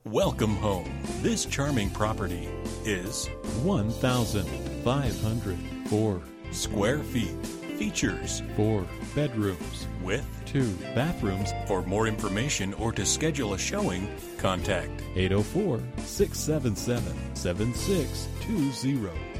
Welcome home. This charming property is 1,504 square feet. Features 4 bedrooms with 2 bathrooms. For more information or to schedule a showing, contact 804-677-7620.